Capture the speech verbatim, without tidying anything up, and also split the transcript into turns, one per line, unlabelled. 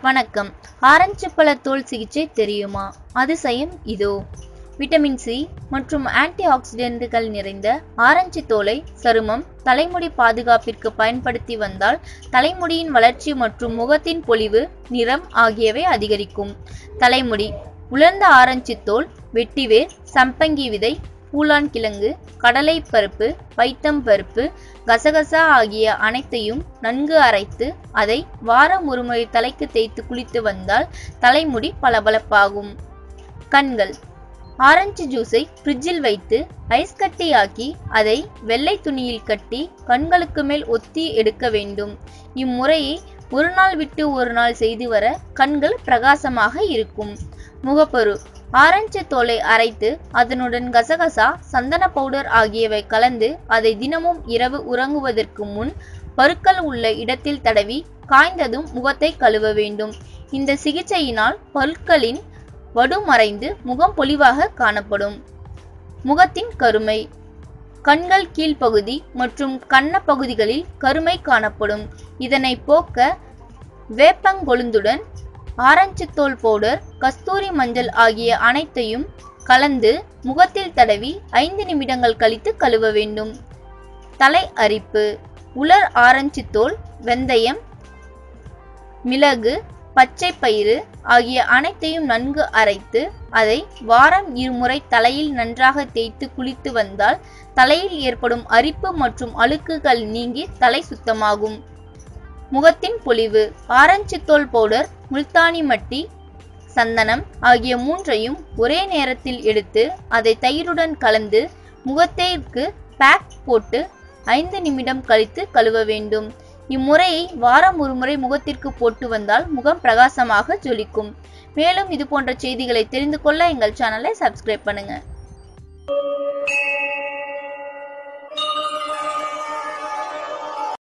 வணக்கம். ஆரஞ்சு பழ தோல் சிகிச்சை தெரியுமா? அதிசயம் இதோ. விட்டமின் சி மற்றும் ஆன்டி ஆக்சிடென்ட்கள் நிறைந்த ஆரஞ்சு தோலை சருமம், தலைமுடி பாதுகாப்பிற்கு பயன்படுத்தி வந்தால் தலைமுடியின் வளர்ச்சி மற்றும் முகத்தின் பொலிவு, நிறம் ஆகியவை அதிகரிக்கும். தலைமுடி: உலர்ந்த ஆரஞ்சு தோல், வெட்டிவேர், சம்பங்கி விதை, பூலான் கிழங்கு, கடலை பருப்பு, பைத்தம் பருப்பு, கசகசா ஆகிய அனைத்தையும் நன்கு அரைத்து அதை வாரம் ஒருமுறை தலைக்கு தேய்த்து குளித்து வந்தால் தலைமுடி பளபளப்பாகும். கண்கள்: ஆரஞ்சு ஜூஸை ஃப்ரிட்ஜில் வைத்து ஐஸ் கட்டியாக்கி அதை வெள்ளை துணியில் கட்டி கண்களுக்கு மேல் ஒத்தி எடுக்க வேண்டும். இம்முறையை ஒரு நாள் விட்டு ஒரு நாள் செய்து வர கண்கள் பிரகாசமாக இருக்கும். முகப்பரு: ஆரஞ்சு தோலை அரைத்து அதனுடன் கசகசா, சந்தன பவுடர் ஆகியவை கலந்து அதை தினமும் இரவு உறங்குவதற்கு முன் பருக்கள் உள்ள இடத்தில் தடவி காய்ந்ததும் முகத்தை கழுவ வேண்டும். இந்த சிகிச்சையினால் பருக்களின் வடு மறைந்து முகம் பொலிவாக காணப்படும். முகத்தின் கருமை: கண்கள் கீழ்ப்பகுதி மற்றும் கன்ன பகுதிகளில் கருமை காணப்படும். இதனை போக்க வேப்பங்கொழுந்துடன் ஆரஞ்சு தோல் பவுடர், கஸ்தூரி மஞ்சள் ஆகிய அனைத்தையும் கலந்து முகத்தில் தடவி ஐந்து நிமிடங்கள் கழித்து கழுவ வேண்டும். தலை அரிப்பு: உலர் ஆரஞ்சு தோல், வெந்தயம், மிளகு, பச்சை பயிறு ஆகிய அனைத்தையும் நன்கு அரைத்து அதை வாரம் இருமுறை தலையில் நன்றாக தேய்த்து குளித்து வந்தால் தலையில் ஏற்படும் அரிப்பு மற்றும் அழுக்குகள் நீங்கி தலை சுத்தமாகும். முகத்தின் பொலிவு: ஆரஞ்சு தோல் பவுடர், முல்தானி மட்டி, சந்தனம் ஆகிய மூன்றையும் ஒரே நேரத்தில் எடுத்து அதை தயிருடன் கலந்து முகத்திற்கு பேக் போட்டு ஐந்து நிமிடம் கழித்து கழுவ வேண்டும். இம்முறையை வாரம் ஒரு முறை முகத்திற்கு போட்டு வந்தால் முகம் பிரகாசமாக ஜொலிக்கும். மேலும் இது போன்ற செய்திகளை தெரிந்து கொள்ள எங்கள் சேனலை சப்ஸ்கிரைப் பண்ணுங்க.